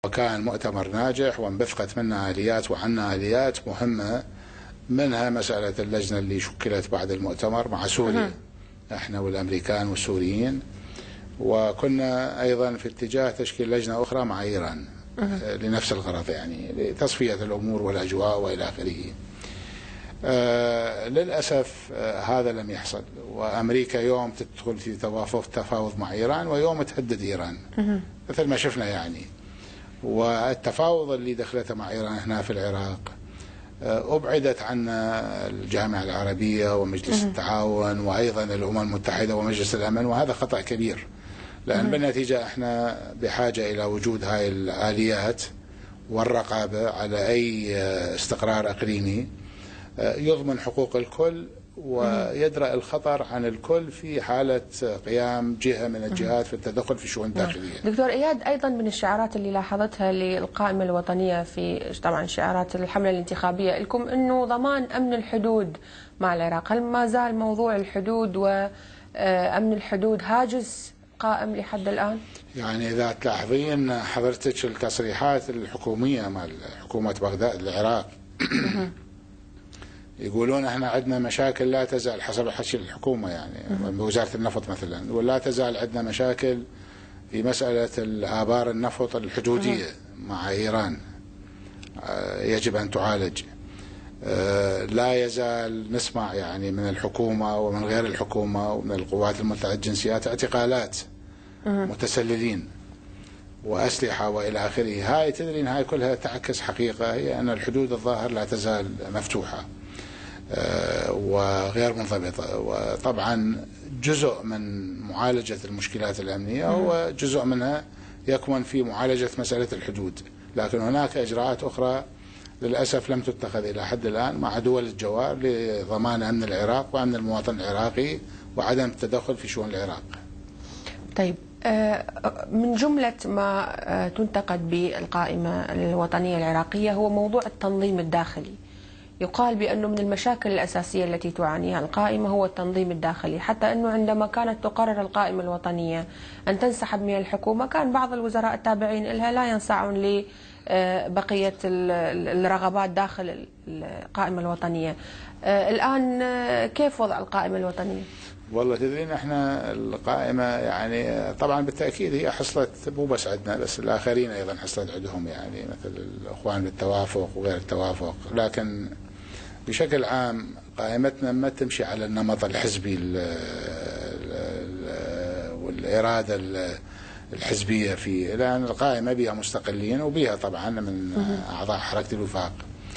وكان مؤتمر ناجح وانبثقت منه آليات وعنا آليات مهمة، منها مسألة اللجنة اللي شكلت بعد المؤتمر مع سوريا، احنا والأمريكان والسوريين، وكنا أيضا في اتجاه تشكيل لجنة أخرى مع إيران لنفس الغرض، يعني لتصفية الأمور والأجواء وإلى آخره. للأسف هذا لم يحصل، وأمريكا يوم تدخل في تفاوض مع إيران ويوم تهدد إيران مثل ما شفنا يعني. والتفاوض اللي دخلته مع إيران هنا في العراق أبعدت عنا الجامعة العربية ومجلس التعاون وأيضا الأمم المتحدة ومجلس الأمن، وهذا خطأ كبير، لأن بالنتيجة احنا بحاجة إلى وجود هاي الآليات والرقابة على أي استقرار إقليمي يضمن حقوق الكل ويدرأ الخطر عن الكل في حالة قيام جهة من الجهات في التدخل في الشؤون الداخلية. دكتور إياد، أيضا من الشعارات اللي لاحظتها للقائمة الوطنية في طبعا شعارات الحملة الانتخابية لكم أنه ضمان أمن الحدود مع العراق، هل ما زال موضوع الحدود وأمن الحدود هاجس قائم لحد الآن؟ يعني إذا تلاحظين حضرتك التصريحات الحكومية مع حكومة بغداد العراق يقولون احنا عندنا مشاكل لا تزال، حسب حكي الحكومة يعني بوزارة النفط مثلا، ولا تزال عندنا مشاكل في مسألة الآبار النفط الحدودية مع إيران يجب أن تعالج. لا يزال نسمع يعني من الحكومة ومن غير الحكومة ومن القوات المتعددة الجنسيات اعتقالات متسللين وأسلحة وإلى آخره. هاي تدرين هاي كلها تعكس حقيقة، هي أن الحدود الظاهر لا تزال مفتوحة وغير منضبطة، وطبعا جزء من معالجة المشكلات الأمنية هو جزء منها يكمن في معالجة مسألة الحدود، لكن هناك إجراءات أخرى للأسف لم تتخذ إلى حد الآن مع دول الجوار لضمان أمن العراق وأمن المواطن العراقي وعدم التدخل في شؤون العراق. طيب، من جملة ما تنتقد بالقائمة الوطنية العراقية هو موضوع التنظيم الداخلي. يقال بأنه من المشاكل الأساسية التي تعانيها القائمة هو التنظيم الداخلي، حتى أنه عندما كانت تقرر القائمة الوطنية أن تنسحب من الحكومة كان بعض الوزراء التابعين لها لا ينصاعون لبقية الرغبات داخل القائمة الوطنية. الآن كيف وضع القائمة الوطنية؟ والله تدرين احنا القائمة يعني طبعا بالتأكيد هي حصلت مو بس عندنا، بس الآخرين أيضا حصلت عندهم، يعني مثل الأخوان بالتوافق وغير التوافق، لكن بشكل عام قائمتنا ما تمشي على النمط الحزبي والإرادة الحزبية فيه، لأن القائمة بها مستقلين وبها طبعا من أعضاء حركة الوفاق.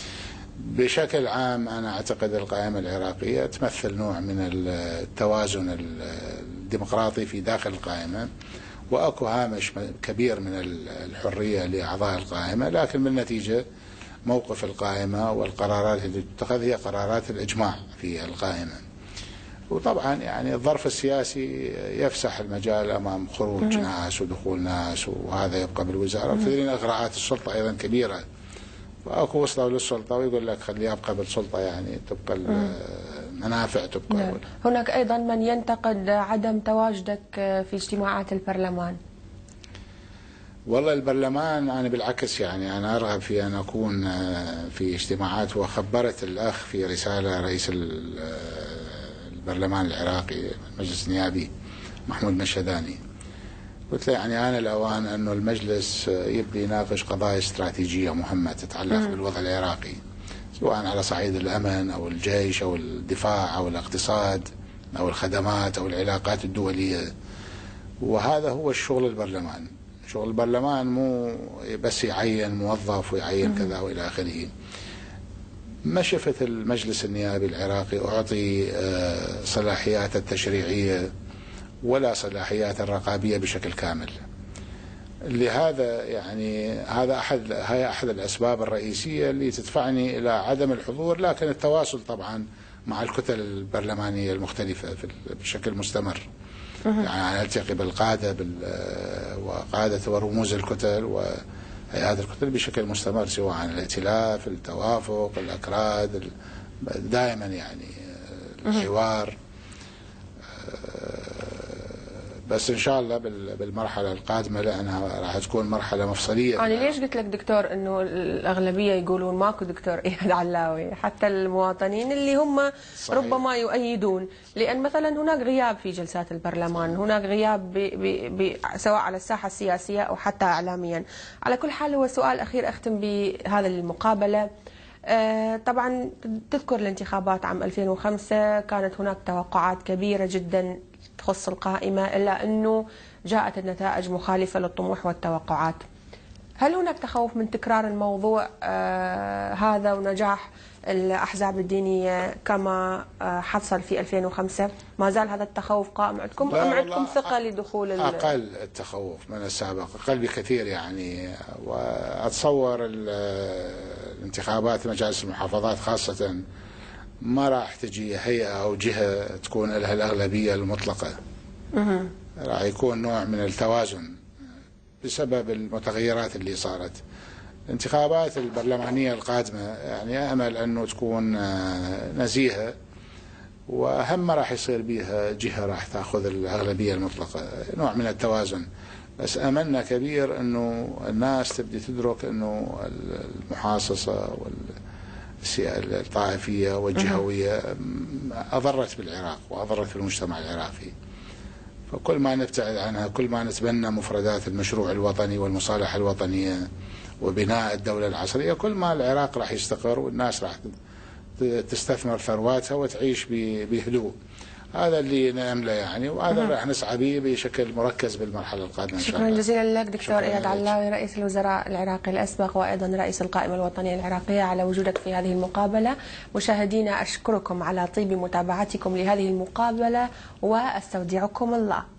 بشكل عام أنا أعتقد القائمة العراقية تمثل نوع من التوازن الديمقراطي في داخل القائمة، وأكو هامش كبير من الحرية لأعضاء القائمة، لكن بالنتيجة موقف القائمة والقرارات التي تتخذ هي قرارات الإجماع في القائمة. وطبعا يعني الظرف السياسي يفسح المجال أمام خروج ناس ودخول ناس، وهذا يبقى بالوزارة. وتدرين إغراءات السلطة أيضا كبيرة، واكو وصلوا للسلطه ويقول لك خليه يبقى بالسلطه، يعني تبقى المنافع تبقى. نعم. هناك ايضا من ينتقد عدم تواجدك في اجتماعات البرلمان. والله البرلمان انا بالعكس يعني انا ارغب في ان اكون في اجتماعات، وخبرت الاخ في رساله رئيس البرلمان العراقي المجلس النيابي محمود مشهداني، قلت له يعني آن الأوان أنه المجلس يبدي يناقش قضايا استراتيجية مهمة تتعلق بالوضع العراقي، سواء على صعيد الأمن أو الجيش أو الدفاع أو الاقتصاد أو الخدمات أو العلاقات الدولية. وهذا هو الشغل البرلمان. شغل البرلمان مو بس يعين موظف ويعين كذا وإلى آخره. ما شفت المجلس النيابي العراقي أعطي صلاحيات التشريعية ولا صلاحيات الرقابية بشكل كامل. لهذا يعني هي أحد الأسباب الرئيسية اللي تدفعني إلى عدم الحضور، لكن التواصل طبعا مع الكتل البرلمانية المختلفة بشكل مستمر. يعني أنا ألتقي بالقادة وقادة ورموز الكتل وهيئات الكتل بشكل مستمر، سواء الائتلاف، التوافق، الأكراد، دائما يعني الحوار. بس ان شاء الله بالمرحله القادمه، لانها راح تكون مرحله مفصليه. انا ليش قلت لك دكتور انه الاغلبيه يقولون ماكو دكتور اياد علاوي، حتى المواطنين اللي هم صحيح. ربما يؤيدون، لان مثلا هناك غياب في جلسات البرلمان، هناك غياب سواء على الساحه السياسيه او حتى اعلاميا. على كل حال هو سؤال اخير اختم بهذا المقابله. طبعا تذكر الانتخابات عام 2005 كانت هناك توقعات كبيره جدا تخص القائمة، إلا أنه جاءت النتائج مخالفة للطموح والتوقعات. هل هناك تخوف من تكرار الموضوع هذا ونجاح الأحزاب الدينية كما حصل في 2005؟ ما زال هذا التخوف قائم عندكم أم عندكم ثقة لدخول أقل التخوف من السابق، أقل بكثير يعني. وأتصور الانتخابات مجالس المحافظات خاصة ما راح تجي هيئة أو جهة تكون لها الأغلبية المطلقة. راح يكون نوع من التوازن بسبب المتغيرات اللي صارت. الانتخابات البرلمانية القادمة يعني أمل أنه تكون نزيهة، وأهم راح يصير بها جهة راح تأخذ الأغلبية المطلقة، نوع من التوازن. بس أملنا كبير أنه الناس تبدي تدرك أنه المحاصصة الطائفية والجهوية أضرت بالعراق وأضرت بالمجتمع العراقي. فكل ما نبتعد عنها، كل ما نتبنى مفردات المشروع الوطني والمصالحة الوطنية وبناء الدولة العصرية، كل ما العراق راح يستقر والناس راح تستثمر ثرواتها وتعيش بهدوء. هذا اللي نأمله يعني، وهذا راح نسعى به بشكل مركز بالمرحلة القادمة إن شاء الله. شكرا جزيلا لك دكتور إياد علاوي، رئيس الوزراء العراقي الأسبق وأيضا رئيس القائمة الوطنية العراقية، على وجودك في هذه المقابلة. مشاهدينا أشكركم على طيب متابعتكم لهذه المقابلة، وأستودعكم الله.